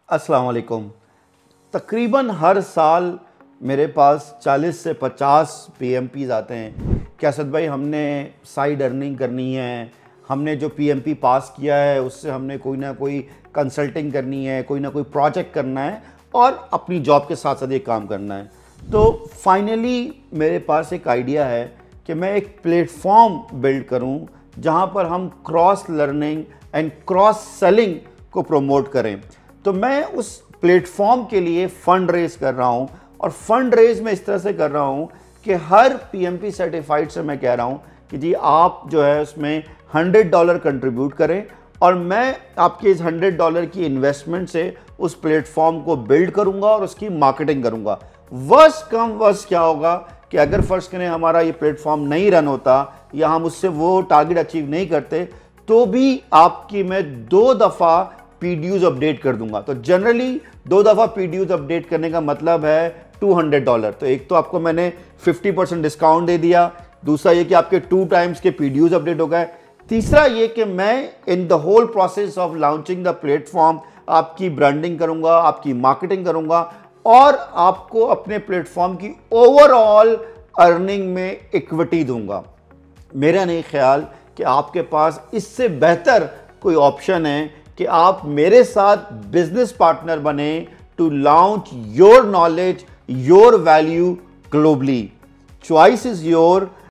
अस्सलाम वालेकुम। तकरीबन हर साल मेरे पास 40 से 50 पीएमपीज़ आते हैं कि असद भाई हमने साइड अर्निंग करनी है, हमने जो पीएमपी पास किया है उससे हमने कोई ना कोई कंसल्टिंग करनी है, कोई ना कोई प्रोजेक्ट करना है और अपनी जॉब के साथ साथ ये काम करना है। तो फाइनली मेरे पास एक आइडिया है कि मैं एक प्लेटफॉर्म बिल्ड करूं जहां पर हम cross learning and cross selling को प्रमोट करें। तो मैं उस प्लेटफॉर्म के लिए फ़ंड रेज़ कर रहा हूं और फ़ंड रेज़ मैं इस तरह से कर रहा हूं कि हर पीएमपी सर्टिफाइड से मैं कह रहा हूं कि जी आप जो है उसमें $100 कंट्रीब्यूट करें और मैं आपके इस $100 की इन्वेस्टमेंट से उस प्लेटफॉर्म को बिल्ड करूंगा और उसकी मार्केटिंग करूंगा। वर्स्ट कम वर्स्ट क्या होगा कि अगर फर्ज करें हमारा ये प्लेटफॉर्म नहीं रन होता या हम उससे वो टारगेट अचीव नहीं करते तो भी आपकी मैं 2 दफ़ा पीड्यूज अपडेट कर दूंगा। तो जनरली 2 दफ़ा पीड्यूज अपडेट करने का मतलब है $200। तो एक तो आपको मैंने 50% डिस्काउंट दे दिया, दूसरा ये कि आपके 2 टाइम्स के पीड्यूज अपडेट हो गए, तीसरा ये कि मैं in the whole process of launching the platform आपकी ब्रांडिंग करूंगा, आपकी मार्केटिंग करूंगा और आपको अपने प्लेटफॉर्म की ओवरऑल अर्निंग में इक्विटी दूंगा। मेरा नहीं ख्याल कि आपके पास इससे बेहतर कोई ऑप्शन है कि आप मेरे साथ बिजनेस पार्टनर बने to launch your knowledge, your value globally. Choice is your.